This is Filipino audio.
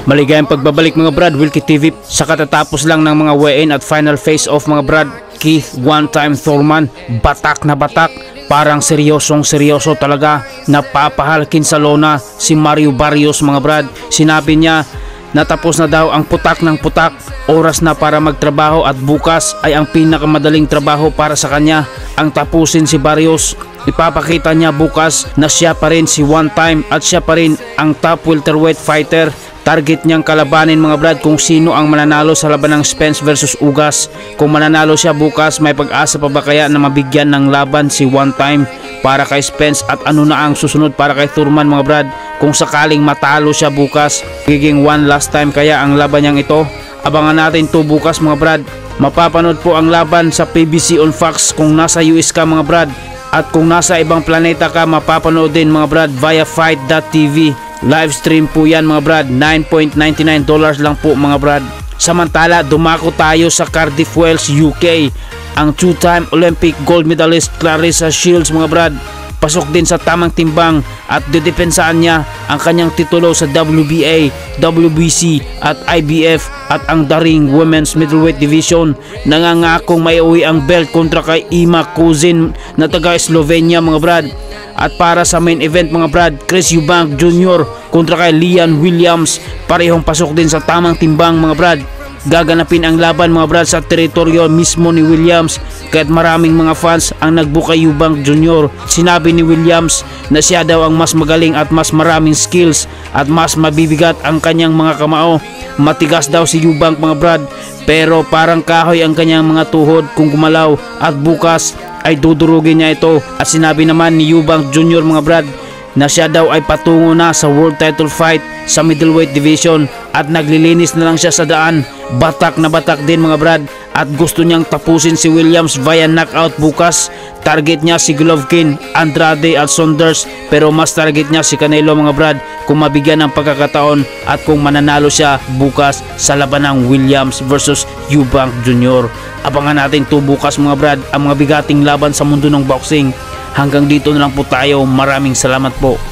Maligayang pagbabalik mga brad, Wilkie TV. Sa katatapos lang ng mga weigh-in at final face-off mga brad, Keith one-time Thurman, batak na batak, parang seryosong seryoso talaga, napapahalkin sa lona si Mario Barrios mga brad. Sinabi niya natapos na daw ang putak ng putak, oras na para magtrabaho at bukas ay ang pinakamadaling trabaho para sa kanya, ang tapusin si Barrios. Ipapakita niya bukas na siya pa rin si one time at siya pa rin ang top welterweight fighter. Target niyang kalabanin mga brad kung sino ang mananalo sa laban ng Spence versus Ugas. Kung mananalo siya bukas, may pag-asa pa ba kaya na mabigyan ng laban si one time para kay Spence, at ano na ang susunod para kay Thurman mga brad kung sakaling matalo siya bukas? Giging one last time kaya ang laban niyang ito? Abangan natin to bukas mga brad. Mapapanood po ang laban sa PBC on Fox kung nasa US ka mga brad, at kung nasa ibang planeta ka mapapanood din mga brad via fight.tv. Live stream po yan mga brad, $9.99 lang po mga brad. Samantala, dumako tayo sa Cardiff, Wales, UK. Ang two-time Olympic gold medalist Claressa Shields mga brad, pasok din sa tamang timbang at didepensaan niya ang kanyang titulo sa WBA, WBC at IBF at ang daring women's middleweight division. Nangangakong may uwi ang belt kontra kay Ima Kuzin na taga Slovenia mga brad. At para sa main event mga brad, Chris Eubank Jr. kontra kay Leon Williams, parehong pasok din sa tamang timbang mga brad. Gaganapin ang laban mga brad sa teritoryo mismo ni Williams, kahit maraming mga fans ang nagbuka Eubank Jr. Sinabi ni Williams na siya daw ang mas magaling at mas maraming skills at mas mabibigat ang kanyang mga kamao. Matigas daw si Eubank mga brad, pero parang kahoy ang kanyang mga tuhod kung gumalaw, at bukas ay dudurugin niya ito. At sinabi naman ni Eubank Jr. mga brad na siya daw ay patungo na sa world title fight sa middleweight division at naglilinis na lang siya sa daan. Batak na batak din mga brad, at gusto niyang tapusin si Williams via knockout bukas. Target niya si Golovkin, Andrade at Saunders, pero mas target niya si Canelo mga brad kung mabigyan ng pagkakataon at kung mananalo siya bukas sa laban ng Williams versus Eubank Jr. Abangan natin to bukas mga brad, ang mga bigating laban sa mundo ng boxing. Hanggang dito na lang po tayo. Maraming salamat po.